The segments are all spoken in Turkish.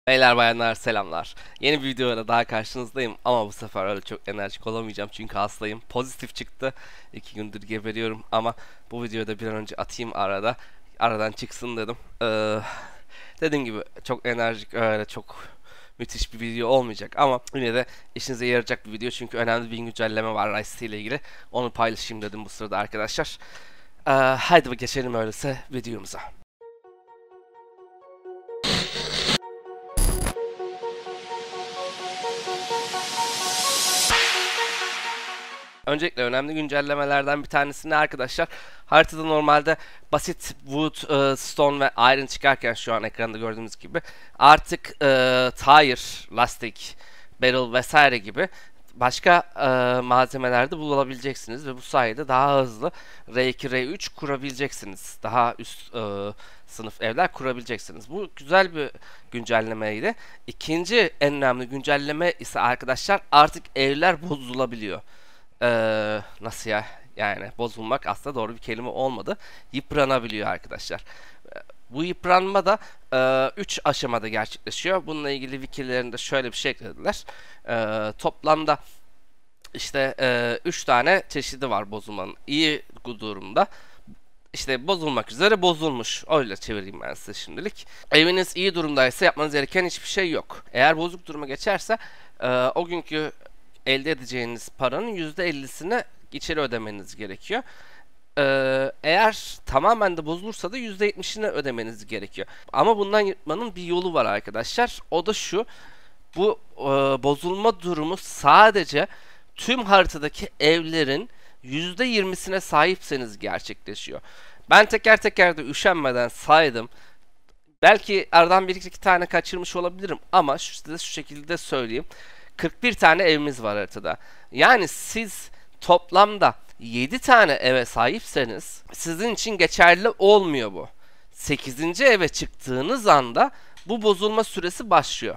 Beyler bayanlar selamlar. Yeni bir videoyla daha karşınızdayım ama bu sefer öyle çok enerjik olamayacağım çünkü hastayım. Pozitif çıktı. 2 gündür geberiyorum ama bu videoyu da bir an önce atayım aradan çıksın dedim. Dediğim gibi çok enerjik öyle çok müthiş bir video olmayacak ama yine de işinize yarayacak bir video çünkü önemli bir güncelleme var Rice ile ilgili. Onu paylaşayım dedim bu sırada arkadaşlar. Haydi geçelim öyleyse videomuza. Öncelikle önemli güncellemelerden bir tanesi ne arkadaşlar? Haritada normalde basit wood, stone ve iron çıkarken şu an ekranda gördüğümüz gibi artık tire, lastik, barrel vesaire gibi başka malzemelerde bulabileceksiniz ve bu sayede daha hızlı R2, R3 kurabileceksiniz. Daha üst sınıf evler kurabileceksiniz. Bu güzel bir güncellemeydi. İkinci en önemli güncelleme ise arkadaşlar artık evler bozulabiliyor. Nasıl ya? Yani bozulmak aslında doğru bir kelime olmadı. Yıpranabiliyor arkadaşlar. Bu yıpranma da 3 aşamada gerçekleşiyor. Bununla ilgili wikilerinde şöyle bir şey eklediler. Toplamda işte 3 tane çeşidi var bozulmanın. İyi durumda. İşte bozulmak üzere bozulmuş. Öyle çevireyim ben size şimdilik. Eviniz iyi durumdaysa yapmanız gereken hiçbir şey yok. Eğer bozuk duruma geçerse o günkü elde edeceğiniz paranın %50'sini içeri ödemeniz gerekiyor. Eğer tamamen de bozulursa da %70'ini ödemeniz gerekiyor. Ama bundan yırtmanın bir yolu var arkadaşlar. O da şu. Bu bozulma durumu sadece tüm haritadaki evlerin %20'sine sahipseniz gerçekleşiyor. Ben teker teker de üşenmeden saydım. Belki aradan bir iki tane kaçırmış olabilirim ama size şu şekilde söyleyeyim. 41 tane evimiz var haritada. Yani siz toplamda 7 tane eve sahipseniz sizin için geçerli olmuyor bu. 8. eve çıktığınız anda bu bozulma süresi başlıyor.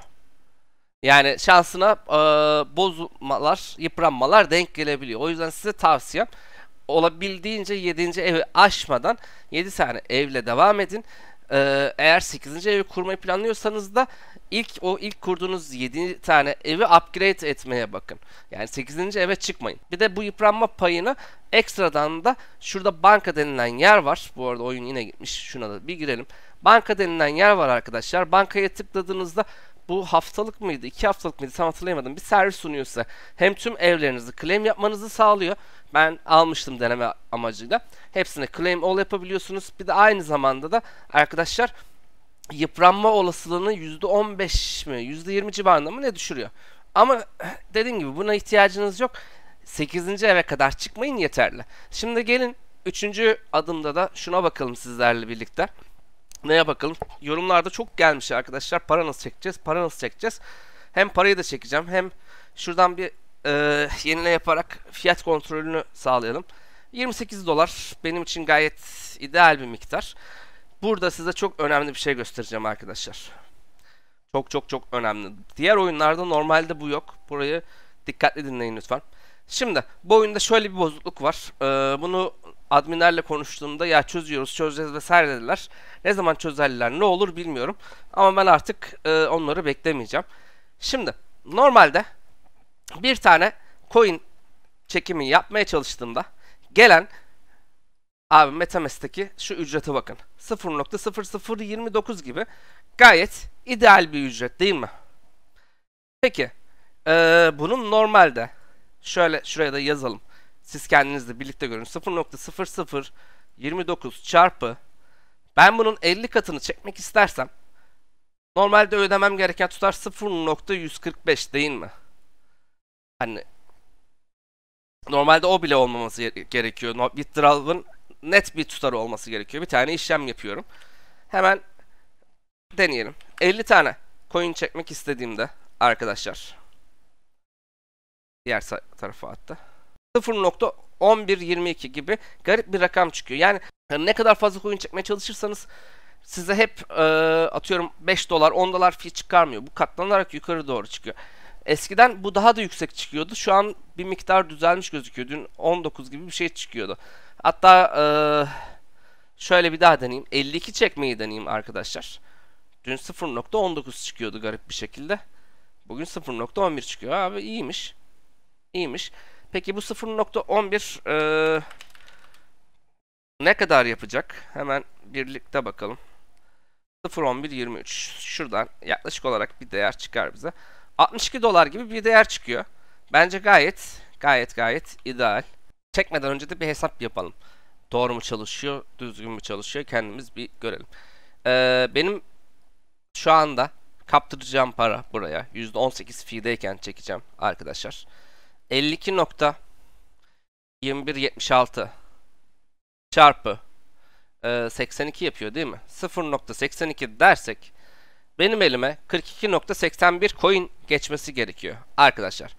Yani şansına bozulmalar, yıpranmalar denk gelebiliyor. O yüzden size tavsiyem olabildiğince 7. evi aşmadan 7 tane evle devam edin. Eğer 8. evi kurmayı planlıyorsanız da ilk kurduğunuz 7 tane evi upgrade etmeye bakın. Yani 8. eve çıkmayın. Bir de bu yıpranma payını ekstradan da şurada banka denilen yer var. Bu arada oyun yine gitmiş. Şuna da bir girelim. Banka denilen yer var arkadaşlar. Bankaya tıkladığınızda bu haftalık mıydı, 2 haftalık mıydı tam hatırlayamadım. Bir servis sunuyor size. Hem tüm evlerinizi claim yapmanızı sağlıyor. Ben almıştım deneme amacıyla. Hepsine claim all yapabiliyorsunuz. Bir de aynı zamanda da arkadaşlar yıpranma olasılığını %15 mi, %20 civarında mı ne düşürüyor. Ama dediğim gibi buna ihtiyacınız yok. 8. eve kadar çıkmayın yeterli. Şimdi gelin 3. adımda da şuna bakalım sizlerle birlikte. Neye bakalım? Yorumlarda çok gelmiş arkadaşlar. Para nasıl çekeceğiz? Para nasıl çekeceğiz? Hem parayı da çekeceğim hem şuradan bir yenile yaparak fiyat kontrolünü sağlayalım. 28 dolar benim için gayet ideal bir miktar. Burada size çok önemli bir şey göstereceğim arkadaşlar. Çok çok çok önemli. Diğer oyunlarda normalde bu yok. Burayı dikkatli dinleyin lütfen. Şimdi bu oyunda şöyle bir bozukluk var. Bunu adminlerle konuştuğumda ya çözeceğiz vesaire dediler. Ne zaman çözerler ne olur bilmiyorum. Ama ben artık onları beklemeyeceğim. Şimdi normalde bir tane coin çekimi yapmaya çalıştığımda gelen abi MetaMask'teki şu ücrete bakın. 0.0029 gibi gayet ideal bir ücret değil mi? Peki bunun normalde şöyle şuraya da yazalım. Siz kendiniz de birlikte görün. 0.0029 çarpı ben bunun 50 katını çekmek istersem normalde ödemem gereken tutar 0.145 değil mi? Hani normalde o bile olmaması gerekiyor. Withdrawal'ın net bir tutarı olması gerekiyor. Bir tane işlem yapıyorum. Hemen deneyelim. 50 tane coin çekmek istediğimde arkadaşlar diğer tarafa attı. 0.1122 gibi garip bir rakam çıkıyor. Yani ne kadar fazla coin çekmeye çalışırsanız size hep atıyorum 5 dolar 10 dolar fee çıkarmıyor. Bu katlanarak yukarı doğru çıkıyor. Eskiden bu daha da yüksek çıkıyordu. Şu an bir miktar düzelmiş gözüküyor. Dün 19 gibi bir şey çıkıyordu. Hatta şöyle bir daha deneyeyim. 52 çekmeyi deneyeyim arkadaşlar. Dün 0.19 çıkıyordu garip bir şekilde. Bugün 0.11 çıkıyor. Abi iyiymiş. İyiymiş. Peki bu 0.11 ne kadar yapacak? Hemen birlikte bakalım. 0.11.23. Şuradan yaklaşık olarak bir değer çıkar bize. 62 dolar gibi bir değer çıkıyor. Bence gayet ideal. Çekmeden önce de bir hesap yapalım. Doğru mu çalışıyor, düzgün mü çalışıyor kendimiz bir görelim. Benim şu anda kaptıracağım para buraya %18 fee'deyken çekeceğim arkadaşlar. 52.2176 çarpı 82 yapıyor değil mi? 0.82 dersek benim elime 42.81 coin geçmesi gerekiyor arkadaşlar.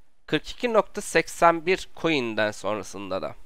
42.81 coin'den sonrasında da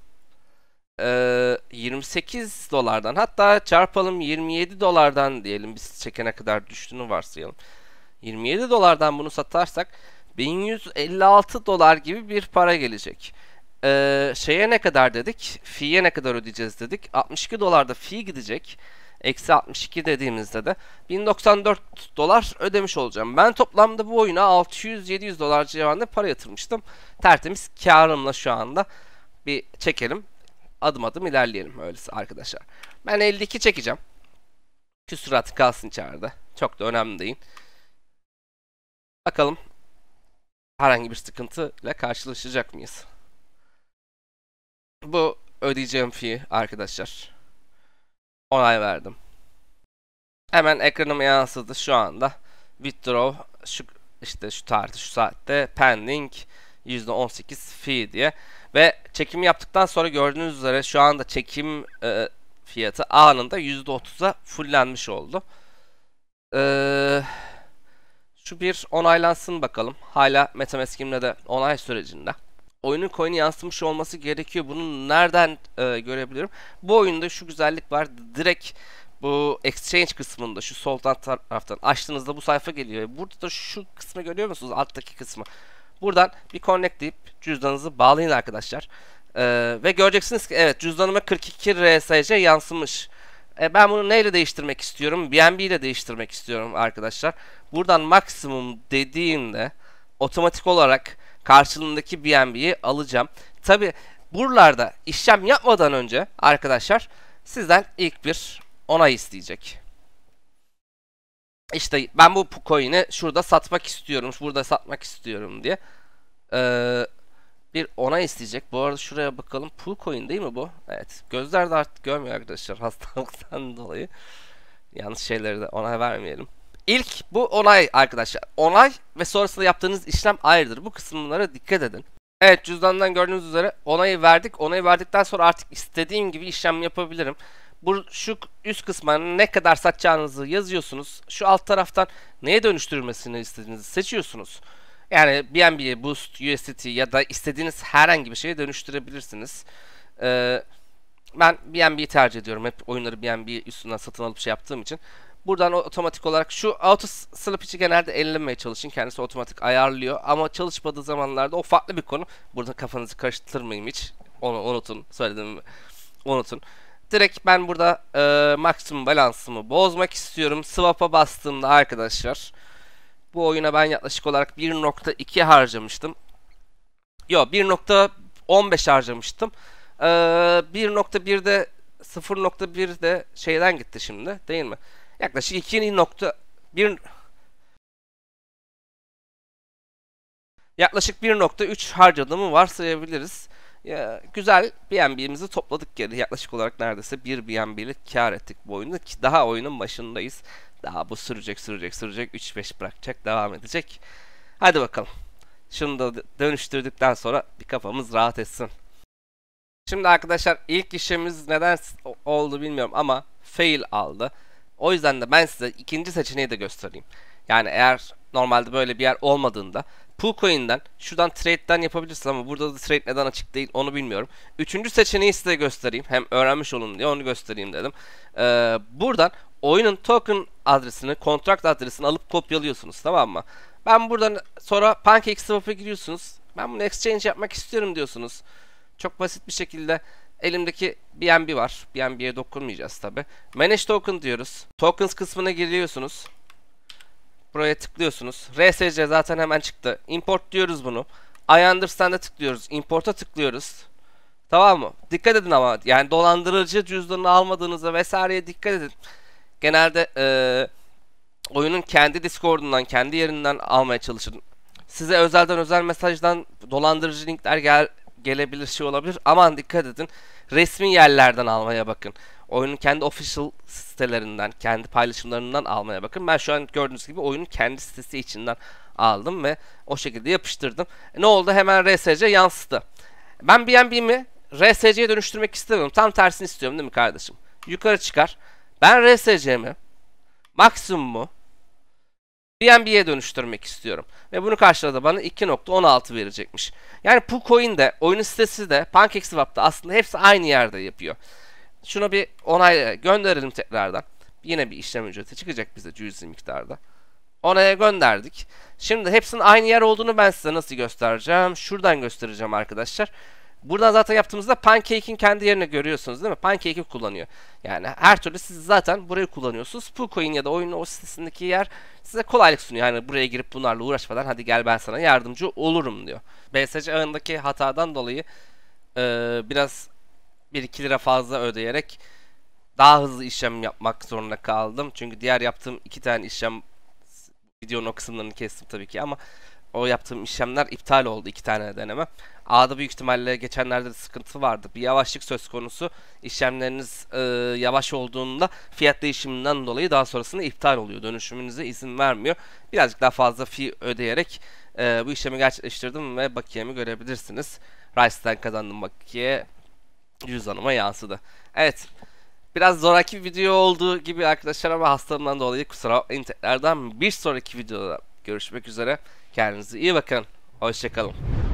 28 dolardan, hatta çarpalım 27 dolardan diyelim, biz çekene kadar düştüğünü varsayalım. 27 dolardan bunu satarsak 1156 dolar gibi bir para gelecek. Şeye ne kadar dedik? Fee'ye ne kadar ödeyeceğiz dedik. 62 dolarda fee gidecek. Eksi 62 dediğimizde de 1094 dolar ödemiş olacağım. Ben toplamda bu oyuna 600-700 dolar civarında para yatırmıştım. Tertemiz karımla şu anda bir çekelim. Adım adım ilerleyelim öyleyse arkadaşlar. Ben 52 çekeceğim. Küsuratı kalsın içeride. Çok da önemli değil. Bakalım herhangi bir sıkıntıyla karşılaşacak mıyız? Bu ödeyeceğim fee arkadaşlar. Onay verdim. Hemen ekranıma yansıdı şu anda. Withdraw şu tarihte şu saatte pending %18 fee diye. Ve çekim yaptıktan sonra gördüğünüz üzere şu anda çekim fiyatı anında %30'a fullenmiş oldu. Şu bir onaylansın bakalım. Hala MetaMask'imle de onay sürecinde. Oyunun coin'i yansımış olması gerekiyor. Bunu nereden görebilirim? Bu oyunda şu güzellik var. Direkt bu exchange kısmında şu sol taraftan açtığınızda bu sayfa geliyor. Burada da şu kısmı görüyor musunuz? Alttaki kısmı. Buradan bir connect deyip cüzdanınızı bağlayın arkadaşlar. Ve göreceksiniz ki evet, cüzdanıma 42 RSC yansımış. Ben bunu neyle değiştirmek istiyorum? BNB ile değiştirmek istiyorum arkadaşlar. Buradan maksimum dediğimde otomatik olarak karşılığındaki BNB'yi alacağım. Tabi buralarda işlem yapmadan önce arkadaşlar sizden ilk bir onay isteyecek. İşte ben bu coin'i şurada satmak istiyorum, burada satmak istiyorum diye bir onay isteyecek. Bu arada şuraya bakalım. Pool coin değil mi bu? Evet. Gözler de artık görmüyor arkadaşlar hastalıktan dolayı. Yanlış şeyleri de onay vermeyelim. İlk bu onay arkadaşlar. Onay ve sonrasında yaptığınız işlem ayrıdır. Bu kısımlara dikkat edin. Evet, cüzdandan gördüğünüz üzere onayı verdik. Onayı verdikten sonra artık istediğim gibi işlem yapabilirim. Şu üst kısma ne kadar satacağınızı yazıyorsunuz. Şu alt taraftan neye dönüştürülmesini istediğinizi seçiyorsunuz. Yani BNB'ye, Boost, USDT ya da istediğiniz herhangi bir şeye dönüştürebilirsiniz. Ben BNB'yi tercih ediyorum. Hep oyunları BNB üstünden satın alıp şey yaptığım için. Buradan otomatik olarak şu auto swap içi genelde ellemeye çalışın. Kendisi otomatik ayarlıyor. Ama çalışmadığı zamanlarda o farklı bir konu. Burada kafanızı karıştırmayayım hiç. Onu unutun. Söylediğimi unutun. Direkt ben burada maksimum balansımı bozmak istiyorum. Swap'a bastığımda arkadaşlar bu oyuna ben yaklaşık olarak 1.2 harcamıştım. Yok, 1.15 harcamıştım. 1.1'de 0.1'de şeyden gitti şimdi değil mi? Yaklaşık 2.1 yaklaşık 1.3 harcadığımı varsayabiliriz. Ya, güzel BNB'mizi topladık geri. Yaklaşık olarak neredeyse 1 BNB'lik kar ettik bu oyunda ki daha oyunun başındayız. Daha bu sürecek. 3-5 bırakacak, devam edecek. Hadi bakalım. Şunu da dönüştürdükten sonra bir kafamız rahat etsin. Şimdi arkadaşlar ilk işlemimiz neden oldu bilmiyorum ama fail aldı. O yüzden de ben size ikinci seçeneği de göstereyim. Yani eğer normalde böyle bir yer olmadığında Poolcoin'den şuradan trade'den yapabilirsiniz ama burada da trade neden açık değil onu bilmiyorum. Üçüncü seçeneği size göstereyim. Hem öğrenmiş olun diye onu göstereyim dedim. Buradan oyunun token adresini, contract adresini alıp kopyalıyorsunuz, tamam mı? Ben buradan sonra PancakeSwap'a giriyorsunuz. Ben bunu exchange yapmak istiyorum diyorsunuz. Çok basit bir şekilde elimdeki BNB var. BNB'ye dokunmayacağız tabi. Manage token diyoruz. Tokens kısmına giriyorsunuz. Buraya tıklıyorsunuz. RSC zaten hemen çıktı. Import diyoruz bunu. I understand'e tıklıyoruz. Import'a tıklıyoruz. Tamam mı? Dikkat edin ama yani dolandırıcı cüzdanını almadığınızda vesaireye dikkat edin. Genelde oyunun kendi Discord'undan, kendi yerinden almaya çalışın. Size özel mesajdan dolandırıcı linkler gelebilir, şey olabilir. Aman dikkat edin. Resmi yerlerden almaya bakın. Oyunun kendi official sitelerinden, kendi paylaşımlarından almaya bakın. Ben şu an gördüğünüz gibi oyunun kendi sitesi içinden aldım ve o şekilde yapıştırdım. Ne oldu? Hemen RSC yansıdı. Ben BNB'mi RSC'ye dönüştürmek istemiyorum. Tam tersini istiyorum değil mi kardeşim? Yukarı çıkar. Ben RSC'mi maksimumu BNB'ye dönüştürmek istiyorum. Ve bunu karşılığında bana 2.16 verecekmiş. Yani PooCoin de, oyunun sitesi de, PancakeSwap'ta aslında hepsi aynı yerde yapıyor. Şunu bir onay gönderelim tekrardan. Yine bir işlem ücreti çıkacak bize cüzi miktarda. Onaya gönderdik. Şimdi hepsinin aynı yer olduğunu ben size nasıl göstereceğim? Şuradan göstereceğim arkadaşlar. Buradan zaten yaptığımızda Pancake'in kendi yerini görüyorsunuz değil mi? Pancake'i kullanıyor. Yani her türlü siz zaten burayı kullanıyorsunuz. PooCoin ya da oyunun o sitesindeki yer size kolaylık sunuyor. Yani buraya girip bunlarla uğraşmadan hadi gel ben sana yardımcı olurum diyor. BSC ağındaki hatadan dolayı biraz 1-2 lira fazla ödeyerek daha hızlı işlem yapmak zorunda kaldım. Çünkü diğer yaptığım 2 tane işlem, videonun o kısımlarını kestim tabii ki ama o yaptığım işlemler iptal oldu, 2 tane deneme. A'da büyük ihtimalle geçenlerde de sıkıntı vardı. Bir yavaşlık söz konusu. İşlemleriniz yavaş olduğunda fiyat değişiminden dolayı daha sonrasında iptal oluyor. Dönüşümünüze izin vermiyor. Birazcık daha fazla fee ödeyerek bu işlemi gerçekleştirdim ve bakiyemi görebilirsiniz. Rice'den kazandığım bakiye cüzdanıma yansıdı. Evet. Biraz zoraki bir video olduğu gibi arkadaşlar ama hastalığımdan dolayı kusura bakmayın tekrardan. Bir sonraki videoda görüşmek üzere. Kendinize iyi bakın. Hoşçakalın.